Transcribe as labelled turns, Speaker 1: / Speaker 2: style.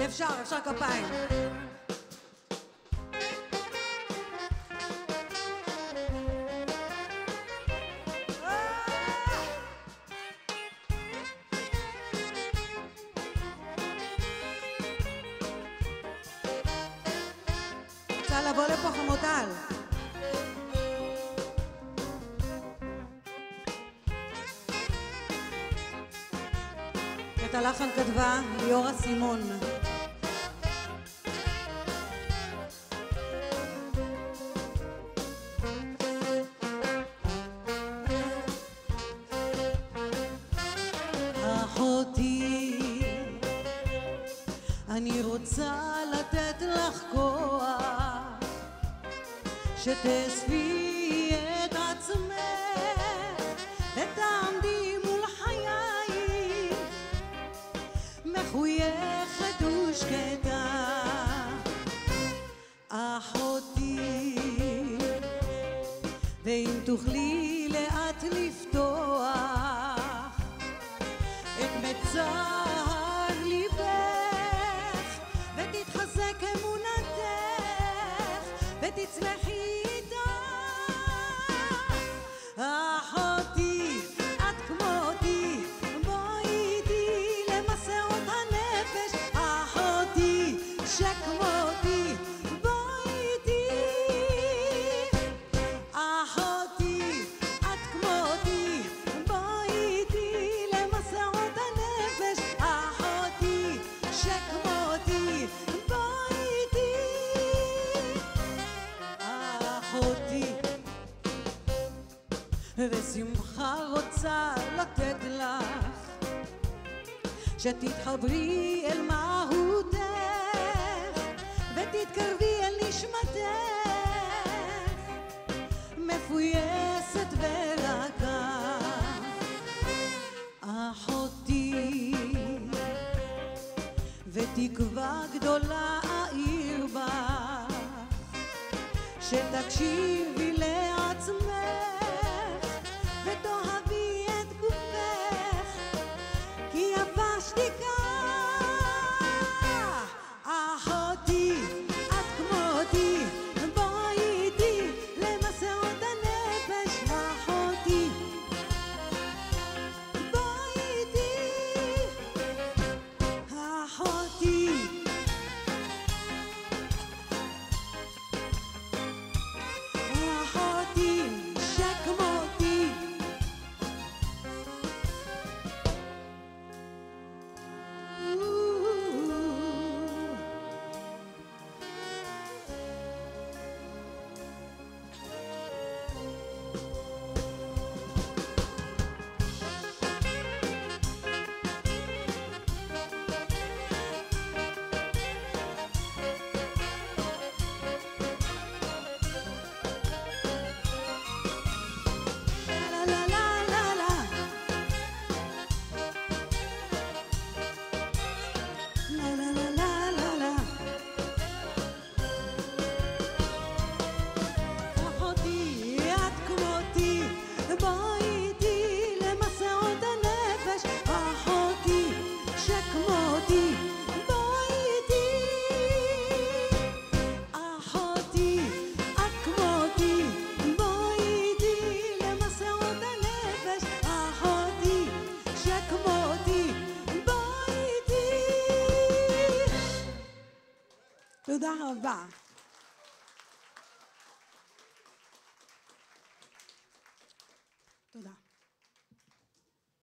Speaker 1: אפשר כפיים. רוצה לבוא לפה חמוטל. את הלחן כתבה ליאורה סימון. אחותי, אני רוצה לתת לך כוח, שתאספי את עצמך ותעמדי מול חיי מחויכת ושקטה. אחותי, ואם תוכלי לאט לפתוח את מצר ליבך ותתחזק אמונתך ותצמחי איתה. אחותי, את כמותי, בואי איתי למסעות הנפש. אחותי שכמותי, בואי איתי. אחותי, את כמותי, בואי איתי למסעות הנפש. אחותי שכמותי, בואי איתי. אחותי, ושמחה רוצה לתת לך, שתתחברי אל מהותך ותתקרבי אל נשמתך מפויסת ורכה. אחותי, ותקווה גדולה אעיר בך, שתקשיבי לעצמך ותאהבי את גופך, כי יפה שתיקה. אחותי, את כמותי, בואי איתי למסעות הנפש. אחותי, בואי איתי. אחותי, אחותי שכמותי. תודה רבה. תודה.